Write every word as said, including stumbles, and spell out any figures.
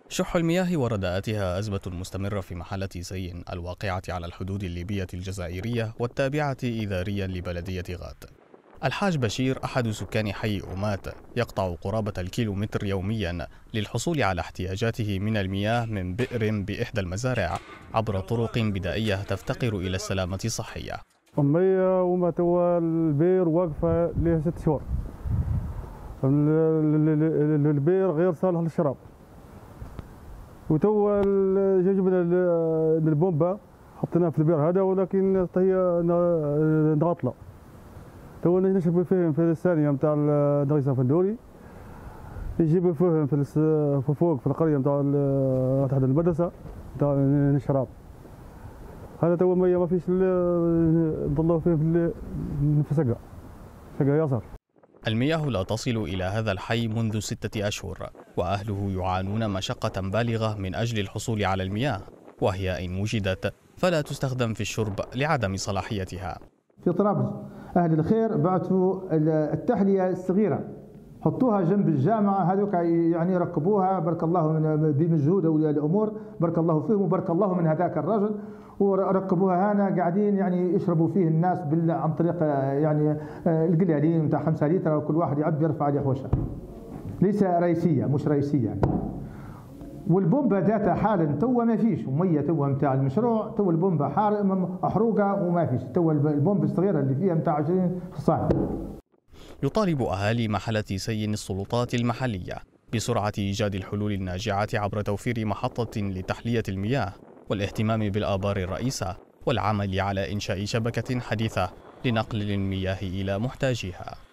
شح المياه ورداءتها أزمة مستمرة في محلة سي الواقعة على الحدود الليبية الجزائرية والتابعة إداريا لبلدية غات. الحاج بشير أحد سكان حي أمات يقطع قرابة الكيلومتر يوميا للحصول على احتياجاته من المياه من بئر بإحدى المزارع عبر طرق بدائية تفتقر إلى السلامة الصحية. المية وما توا البير واقفة له ست شهور. البير غير صالح للشراب. وتوا جبنا البومبا حطيناها في البير هذا، ولكن هي نغطله. توا نشرب فيهم في الثانيه نتاع الدريسه فندوري، يجيبوا فيهم في فوق في القريه نتاع تحت المدرسه نتاع الشراب. هذا توا المية ما فيش نضلوا فيه في سقا سقا ياسر. المياه لا تصل إلى هذا الحي منذ ستة أشهر، وأهله يعانون مشقة بالغة من أجل الحصول على المياه، وهي إن وجدت فلا تستخدم في الشرب لعدم صلاحيتها. في طرابلس أهل الخير بعثوا التحلية الصغيرة، حطوها جنب الجامعة، هذوك يعني ركبوها بارك الله من بمجهود أولياء الأمور، بارك الله فيهم وبارك الله من هذاك الرجل، وركبوها هنا قاعدين يعني يشربوا فيه الناس عن طريق يعني القلالين نتاع خمسة لتر، وكل واحد يعبي يرفع عليه حوشه. ليس رئيسيه مش رئيسيه يعني. والبومبا ذاتها حالا توا ما فيش ميه توا نتاع المشروع، توا البومبا محروقه وما فيش، توا البومبا الصغيره اللي فيها نتاع عشرين صاع. يطالب أهالي محلة سي السلطات المحلية بسرعة إيجاد الحلول الناجعة عبر توفير محطة لتحلية المياه والاهتمام بالآبار الرئيسة والعمل على إنشاء شبكة حديثة لنقل المياه إلى محتاجيها.